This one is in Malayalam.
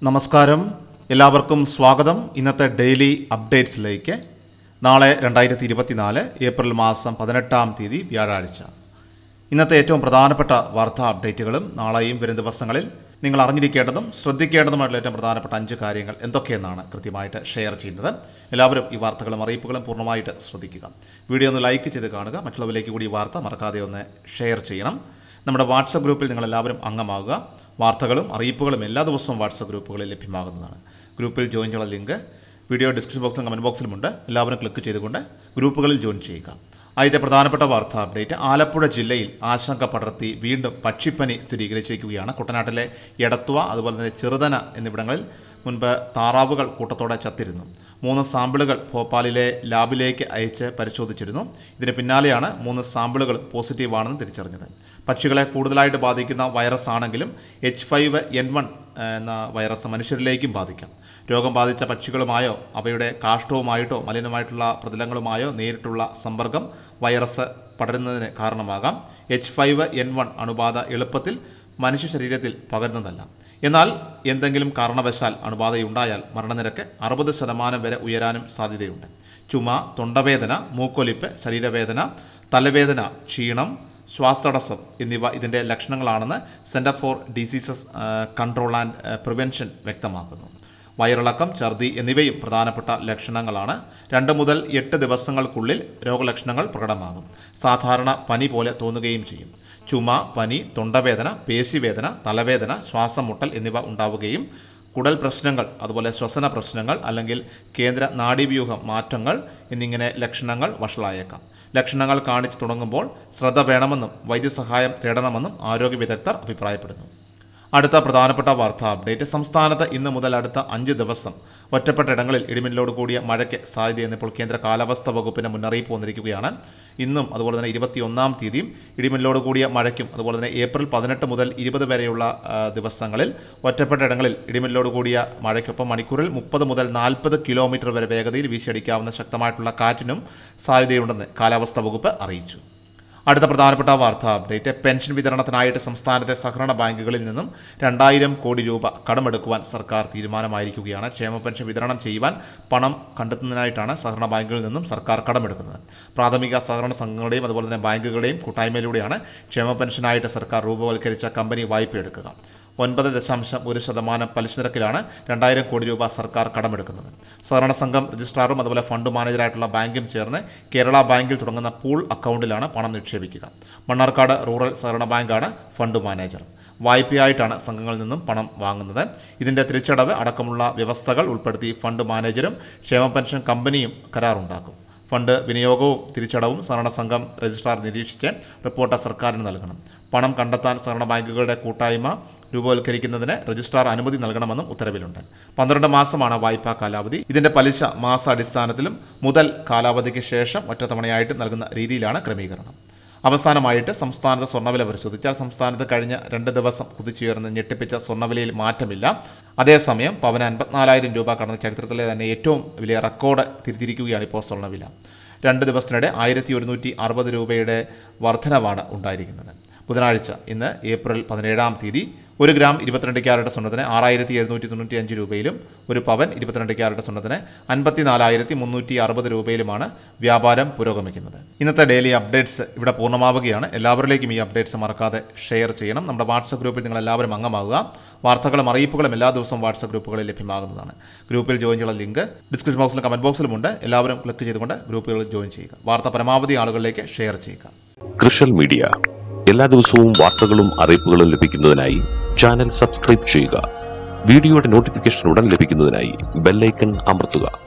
നമസ്കാരം, എല്ലാവർക്കും സ്വാഗതം. ഇന്നത്തെ ഡെയിലി അപ്ഡേറ്റ്സിലേക്ക്. നാളെ 2024 ഏപ്രിൽ മാസം 18-ാം തീയതി വ്യാഴാഴ്ച. ഇന്നത്തെ ഏറ്റവും പ്രധാനപ്പെട്ട വാർത്താ അപ്ഡേറ്റുകളും നാളെയും വരും ദിവസങ്ങളിൽ നിങ്ങൾ അറിഞ്ഞിരിക്കേണ്ടതും ശ്രദ്ധിക്കേണ്ടതുമായിട്ടുള്ള ഏറ്റവും പ്രധാനപ്പെട്ട 5 കാര്യങ്ങൾ എന്തൊക്കെയെന്നാണ് കൃത്യമായിട്ട് ഷെയർ ചെയ്യുന്നത്. എല്ലാവരും ഈ വാർത്തകളും അറിയിപ്പുകളും പൂർണ്ണമായിട്ട് ശ്രദ്ധിക്കുക. വീഡിയോ ഒന്ന് ലൈക്ക് ചെയ്ത് കാണുക. മറ്റുള്ളവരിലേക്ക് കൂടി ഈ വാർത്ത മറക്കാതെ ഒന്ന് ഷെയർ ചെയ്യണം. നമ്മുടെ വാട്സപ്പ് ഗ്രൂപ്പിൽ നിങ്ങളെല്ലാവരും അംഗമാകുക. വാർത്തകളും അറിയിപ്പുകളും എല്ലാ ദിവസവും വാട്സപ്പ് ഗ്രൂപ്പുകളിൽ ലഭ്യമാകുന്നതാണ്. ഗ്രൂപ്പിൽ ജോയിൻ ചെയ്യാനുള്ള ലിങ്ക് വീഡിയോ ഡിസ്ക്രിപ്ഷൻ ബോക്സിലും കമൻറ്റ് ബോക്സിലുമുണ്ട്. എല്ലാവരും ക്ലിക്ക് ചെയ്തുകൊണ്ട് ഗ്രൂപ്പുകളിൽ ജോയിൻ ചെയ്യുക. ആദ്യത്തെ പ്രധാനപ്പെട്ട വാർത്താ അപ്ഡേറ്റ്, ആലപ്പുഴ ജില്ലയിൽ ആശങ്ക പടർത്തി വീണ്ടും പക്ഷിപ്പനി സ്ഥിരീകരിച്ചിരിക്കുകയാണ്. കുട്ടനാട്ടിലെ എടത്തുവ അതുപോലെ തന്നെ ചെറുതന എന്നിവിടങ്ങളിൽ മുൻപ് താറാവുകൾ കൂട്ടത്തോടെ ചത്തിരുന്നു. 3 സാമ്പിളുകൾ ഭോപ്പാലിലെ ലാബിലേക്ക് അയച്ച് പരിശോധിച്ചിരുന്നു. ഇതിന് പിന്നാലെയാണ് 3 സാമ്പിളുകൾ പോസിറ്റീവാണെന്ന് തിരിച്ചറിഞ്ഞത്. പക്ഷികളെ കൂടുതലായിട്ട് ബാധിക്കുന്ന വൈറസ് ആണെങ്കിലും H5N1 എന്ന വൈറസ് മനുഷ്യരിലേക്കും ബാധിക്കാം. രോഗം ബാധിച്ച പക്ഷികളുമായോ അവയുടെ കാഷ്ടവുമായിട്ടോ മലിനമായിട്ടുള്ള പ്രതലങ്ങളുമായോ നേരിട്ടുള്ള സമ്പർക്കം വൈറസ് പടരുന്നതിന് കാരണമാകാം. H5N1 അണുബാധ എളുപ്പത്തിൽ മനുഷ്യ ശരീരത്തിൽ പകരുന്നതല്ല. എന്നാൽ എന്തെങ്കിലും കാരണവശാൽ അണുബാധയുണ്ടായാൽ മരണനിരക്ക് 60% വരെ ഉയരാനും സാധ്യതയുണ്ട്. ചുമ, തൊണ്ടവേദന, മൂക്കൊലിപ്പ്, ശരീരവേദന, തലവേദന, ക്ഷീണം, ശ്വാസതടസ്സം എന്നിവ ഇതിൻ്റെ ലക്ഷണങ്ങളാണെന്ന് centre for diseases control and prevention വ്യക്തമാക്കുന്നു. വയറിളക്കം, ഛർദി എന്നിവയും പ്രധാനപ്പെട്ട ലക്ഷണങ്ങളാണ്. 2 മുതൽ 8 ദിവസങ്ങൾക്കുള്ളിൽ രോഗലക്ഷണങ്ങൾ പ്രകടമാകും. സാധാരണ പനി പോലെ തോന്നുകയും ചെയ്യും. ചുമ, പനി, തൊണ്ടവേദന, പേശിവേദന, തലവേദന, ശ്വാസം മുട്ടൽ എന്നിവ ഉണ്ടാവുകയും കുടൽ പ്രശ്നങ്ങൾ, അതുപോലെ ശ്വസന പ്രശ്നങ്ങൾ അല്ലെങ്കിൽ കേന്ദ്ര നാഡീവ്യൂഹ മാറ്റങ്ങൾ എന്നിങ്ങനെ ലക്ഷണങ്ങൾ വഷളായേക്കാം. ലക്ഷണങ്ങൾ കാണിച്ചു തുടങ്ങുമ്പോൾ ശ്രദ്ധ വേണമെന്നും വൈദ്യസഹായം തേടണമെന്നും ആരോഗ്യ വിദഗ്ധർ അഭിപ്രായപ്പെടുന്നു. അടുത്ത പ്രധാനപ്പെട്ട വാർത്താ അപ്ഡേറ്റ്, സംസ്ഥാനത്ത് ഇന്ന് മുതൽ അടുത്ത 5 ദിവസം ഒറ്റപ്പെട്ട ഇടങ്ങളിൽ ഇടിമിന്നലോട് കൂടിയ മഴയ്ക്ക് സാധ്യതയെന്ന് ഇപ്പോൾ കേന്ദ്ര കാലാവസ്ഥാ വകുപ്പിന് മുന്നറിയിപ്പ് വന്നിരിക്കുകയാണ്. ഇന്നും അതുപോലെ തന്നെ 21-ാം തീയതിയും ഇടിമിന്നലോട് കൂടിയ മഴയ്ക്കും അതുപോലെ തന്നെ ഏപ്രിൽ 18 മുതൽ 20 വരെയുള്ള ദിവസങ്ങളിൽ ഒറ്റപ്പെട്ട ഇടങ്ങളിൽ ഇടിമിന്നലോട് കൂടിയ മഴയ്ക്കൊപ്പം മണിക്കൂറിൽ 30 മുതൽ 40 കിലോമീറ്റർ വരെ വേഗതയിൽ വീശിയടിക്കാവുന്ന ശക്തമായിട്ടുള്ള കാറ്റിനും സാധ്യതയുണ്ടെന്ന് കാലാവസ്ഥാ വകുപ്പ് അറിയിച്ചു. അടുത്ത പ്രധാനപ്പെട്ട വാർത്താ അപ്ഡേറ്റ്, പെൻഷൻ വിതരണത്തിനായിട്ട് സംസ്ഥാനത്തെ സഹകരണ ബാങ്കുകളിൽ നിന്നും 2000 കോടി രൂപ കടമെടുക്കുവാൻ സർക്കാർ തീരുമാനമായിരിക്കുകയാണ്. ക്ഷേമ പെൻഷൻ വിതരണം ചെയ്യുവാൻ പണം കണ്ടെത്തുന്നതിനായിട്ടാണ് സഹകരണ ബാങ്കുകളിൽ നിന്നും സർക്കാർ കടമെടുക്കുന്നത്. പ്രാഥമിക സഹകരണ സംഘങ്ങളുടെയും അതുപോലെ തന്നെ ബാങ്കുകളുടെയും കൂട്ടായ്മയിലൂടെയാണ് ക്ഷേമ പെൻഷനായിട്ട് സർക്കാർ രൂപവൽക്കരിച്ച കമ്പനി വായ്പ എടുക്കുക. 9.1% പലിശ നിരക്കിലാണ് 2000 കോടി രൂപ സർക്കാർ കടമെടുക്കുന്നത്. സഹകരണ സംഘം രജിസ്ട്രാറും അതുപോലെ ഫണ്ട് മാനേജറായിട്ടുള്ള ബാങ്കും ചേർന്ന് കേരള ബാങ്കിൽ തുടങ്ങുന്ന പൂൾ അക്കൗണ്ടിലാണ് പണം നിക്ഷേപിക്കുക. മണ്ണാർക്കാട് റൂറൽ സഹകരണ ബാങ്കാണ് ഫണ്ട് മാനേജർ. വായ്പയായിട്ടാണ് സംഘങ്ങളിൽ നിന്നും പണം വാങ്ങുന്നത്. ഇതിൻ്റെ തിരിച്ചടവ് അടക്കമുള്ള വ്യവസ്ഥകൾ ഉൾപ്പെടുത്തി ഫണ്ട് മാനേജരും ക്ഷേമ പെൻഷൻ കമ്പനിയും കരാറുണ്ടാക്കും. ഫണ്ട് വിനിയോഗവും തിരിച്ചടവും സഹകരണ സംഘം രജിസ്ട്രാർ നിരീക്ഷിച്ച് റിപ്പോർട്ട് സർക്കാരിന് നൽകണം. പണം കണ്ടെത്താൻ സഹകരണ ബാങ്കുകളുടെ കൂട്ടായ്മ രൂപവൽക്കരിക്കുന്നതിന് രജിസ്ട്രാർ അനുമതി നൽകണമെന്നും ഉത്തരവിലുണ്ട്. 12 മാസമാണ് വായ്പാ കാലാവധി. ഇതിന്റെ പലിശ മാസാടിസ്ഥാനത്തിലും മുതൽ കാലാവധിക്ക് ശേഷം ഒറ്റത്തവണയായിട്ട് നൽകുന്ന രീതിയിലാണ് ക്രമീകരണം. അവസാനമായിട്ട് സംസ്ഥാനത്ത് സ്വർണ്ണവില പരിശോധിച്ചാൽ സംസ്ഥാനത്ത് കഴിഞ്ഞ 2 ദിവസം കുതിച്ചുയർന്ന് ഞെട്ടിപ്പിച്ച സ്വർണ്ണവിലയിൽ മാറ്റമില്ല. അതേസമയം പവന് 54,000 രൂപ കടന്ന ചരിത്രത്തിലെ തന്നെ ഏറ്റവും വലിയ റെക്കോർഡ് തിരിച്ചിരിക്കുകയാണ് ഇപ്പോൾ സ്വർണ്ണവില. 2 ദിവസത്തിനിടെ 1160 രൂപയുടെ വർധനവാണ് ഉണ്ടായിരിക്കുന്നത്. ബുധനാഴ്ച ഇന്ന് ഏപ്രിൽ 17-ാം തീയതി 1 ഗ്രാം 22 ക്യാരറ്റ് സ്വർണ്ണത്തിന് 6,795 രൂപയിലും 1 പവൻ 22 ക്യാരറ്റ് സ്വർണ്ണത്തിന് 54,360 രൂപയിലുമാണ് വ്യാപാരം പുരോഗമിക്കുന്നത്. ഇന്നത്തെ ഡെയിലി അപ്ഡേറ്റ്സ് ഇവിടെ പൂർണ്ണമാവുകയാണ്. എല്ലാവരിലേക്കും ഈ അപ്ഡേറ്റ്സ് മറക്കാതെ ഷെയർ ചെയ്യണം. നമ്മുടെ വാട്സപ്പ് ഗ്രൂപ്പിൽ നിങ്ങൾ എല്ലാവരും അംഗമാകുക. വാർത്തകളും അറിയിപ്പുകളും എല്ലാ ദിവസവും വാട്സപ്പ് ഗ്രൂപ്പുകളിൽ ലഭ്യമാകുന്നതാണ്. ഗ്രൂപ്പിൽ ജോയിൻ ചെയ്യാനുള്ള ലിങ്ക് ഡിസ്ക്രിപ്ഷൻ ബോക്സിലും കമൻറ്റ് ബോക്സിലുമുണ്ട്. എല്ലാവരും ക്ലിക്ക് ചെയ്തുകൊണ്ട് ഗ്രൂപ്പുകളിൽ ജോയിൻ ചെയ്യുക. വാർത്ത പരമാവധി ആളുകളിലേക്ക് ഷെയർ ചെയ്യുക. കൃഷൽ മീഡിയ എല്ലാ ദിവസവും വാർത്തകളും അറിയിപ്പുകളും ലഭിക്കുന്നതിനായി ചാനൽ സബ്സ്ക്രൈബ് ചെയ്യുക. വീഡിയോയുടെ നോട്ടിഫിക്കേഷൻ ഉടൻ ലഭിക്കുന്നതിനായി ബെൽ ഐക്കൺ അമർത്തുക.